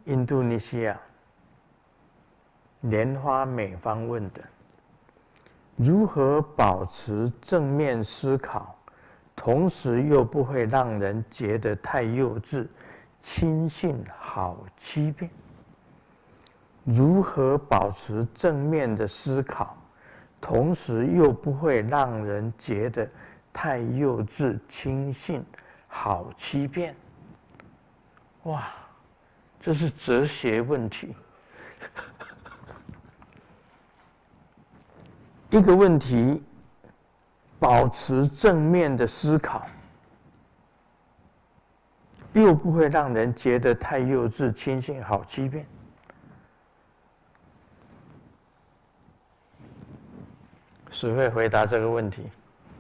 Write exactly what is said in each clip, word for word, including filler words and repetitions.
印度尼西亚莲花美方问的：如何保持正面思考，同时又不会让人觉得太幼稚、轻信、好欺骗？如何保持正面的思考，同时又不会让人觉得太幼稚、轻信、好欺骗？哇，这是哲学问题。一个问题，保持正面的思考，又不会让人觉得太幼稚、轻信、好欺骗。谁会回答这个问题？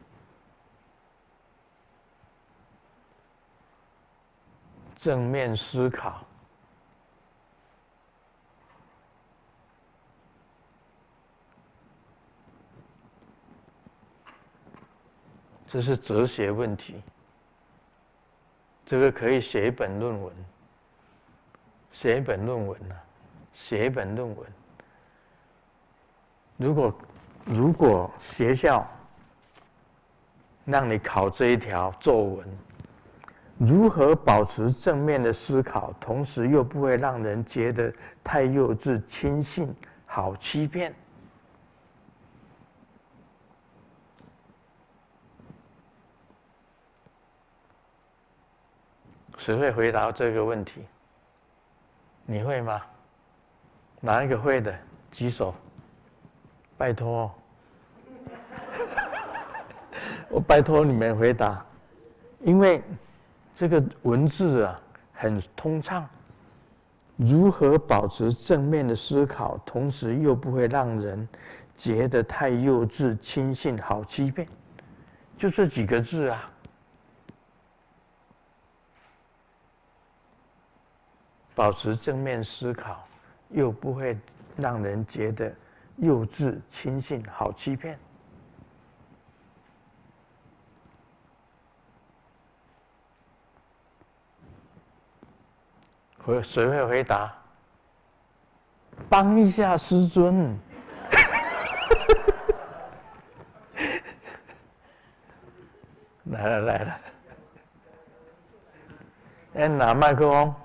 正面思考。这是哲学问题，这个可以写一本论文，写一本论文啊，写一本论文。如果如果学校让你考这一条作文，如何保持正面的思考，同时又不会让人觉得太幼稚、轻信、好欺骗？谁会回答这个问题？你会吗？哪一个会的？举手。拜托，我拜托你们回答，因为这个文字啊很通畅。如何保持正面的思考，同时又不会让人觉得太幼稚、轻信、好欺骗？就这几个字啊。保持正面思考，又不会让人觉得幼稚、轻信、好欺骗。回谁会回答？帮一下师尊。来了来了，哎，拿麦克风。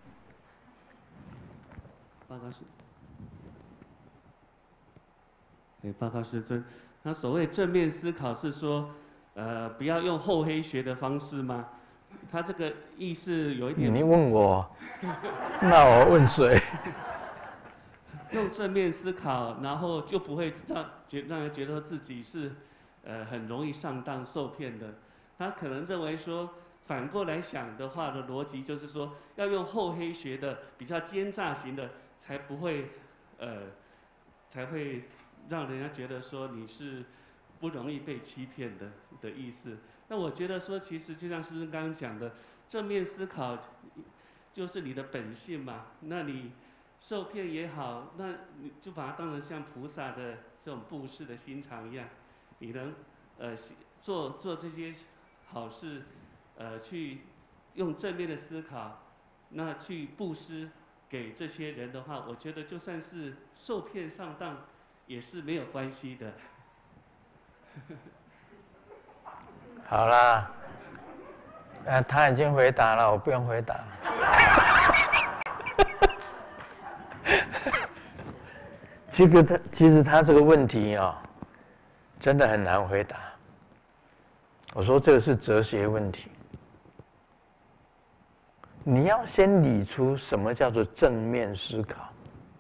报告师，哎，报告师尊，那所谓正面思考是说，呃，不要用厚黑学的方式吗？他这个意思有一点。 你问我，那我问谁？ 用正面思考，然后就不会让觉让人觉得自己是，呃，很容易上当受骗的。他可能认为说。反过来想的话的逻辑就是说，要用厚黑学的比较奸诈型的，才不会，呃，才会让人家觉得说你是不容易被欺骗的的意思。那我觉得说，其实就像师尊刚刚讲的，正面思考就是你的本性嘛。那你受骗也好，那你就把它当成像菩萨的这种布施的心肠一样，你能呃做做这些好事。呃，去用正面的思考，那去布施给这些人的话，我觉得就算是受骗上当，也是没有关系的。 好啦，呃，他已经回答了，我不用回答。其实他其实他这个问题啊、哦，真的很难回答。我说这个是哲学问题。你要先理出什么叫做正面思考，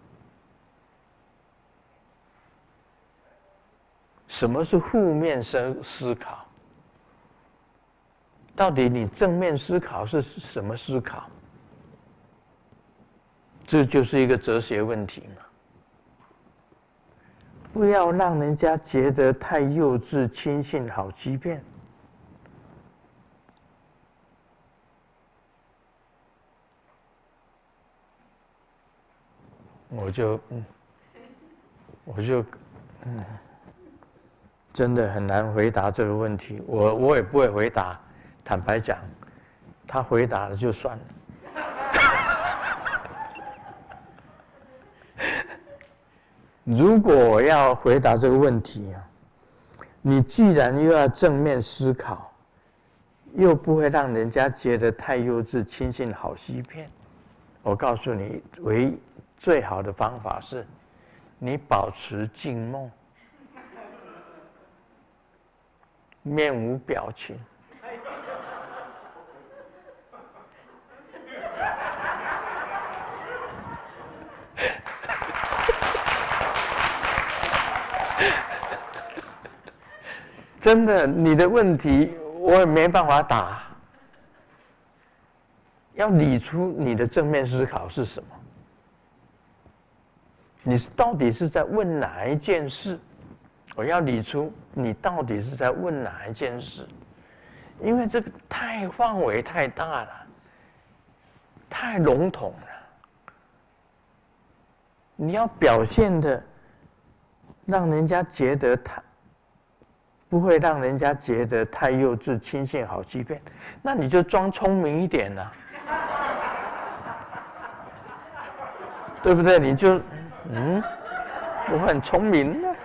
什么是负面思思考？到底你正面思考是什么思考？这就是一个哲学问题嘛。不要让人家觉得太幼稚、轻信、好欺骗。我就，嗯，我就，嗯，真的很难回答这个问题。我我也不会回答，坦白讲，他回答了就算了。 如果我要回答这个问题啊，你既然又要正面思考，又不会让人家觉得太幼稚，轻信好欺骗，我告诉你，唯最好的方法是，你保持静默，面无表情。真的，你的问题我也没办法答。要理出你的正面思考是什么？你到底是在问哪一件事？我要理出你到底是在问哪一件事，因为这个太范围太大了，太笼统了。你要表现的，让人家觉得太不会让人家觉得太幼稚、轻信、好欺骗，那你就装聪明一点啊，对不对？你就嗯，我很聪明啊，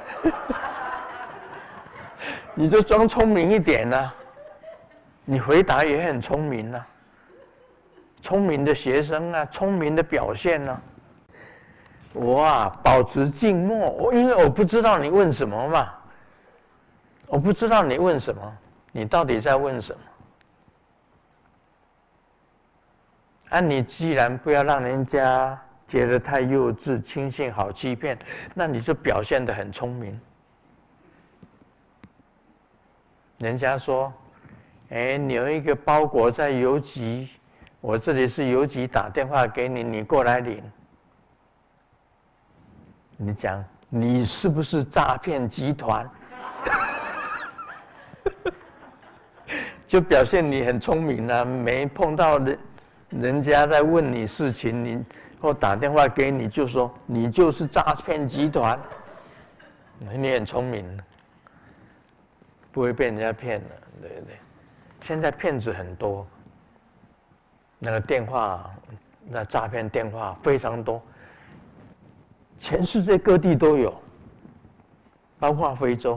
你就装聪明一点啊，你回答也很聪明啊，聪明的学生啊，聪明的表现啊。我啊，保持静默，我因为我不知道你问什么嘛。我不知道你问什么，你到底在问什么？啊，你既然不要让人家觉得太幼稚、轻信、好欺骗，那你就表现得很聪明。人家说，哎，你有一个包裹在邮局，我这里是邮局打电话给你，你过来领。你讲，你是不是诈骗集团？就表现你很聪明啊，没碰到人，人家在问你事情，你或打电话给你，就说你就是诈骗集团，你很聪明，不会被人家骗了，对不对？现在骗子很多，那个电话，那诈骗电话非常多，全世界各地都有，包括非洲。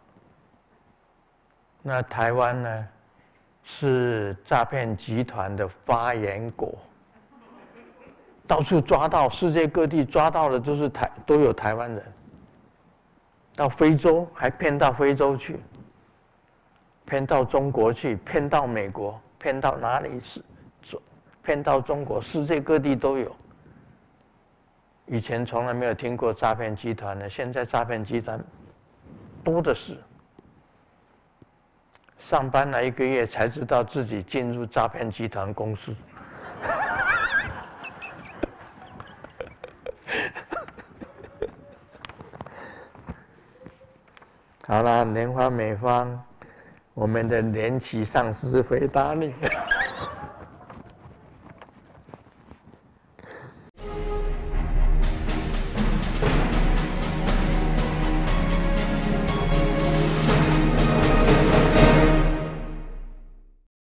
那台湾呢？是诈骗集团的发源国，到处抓到，世界各地抓到的都是台都有台湾人。到非洲还骗到非洲去，骗到中国去，骗到美国，骗到哪里是，骗到中国，世界各地都有。以前从来没有听过诈骗集团的，现在诈骗集团多的是。上班了一个月才知道自己进入诈骗集团公司。好了，莲花美方，我们的莲旗上师回答你。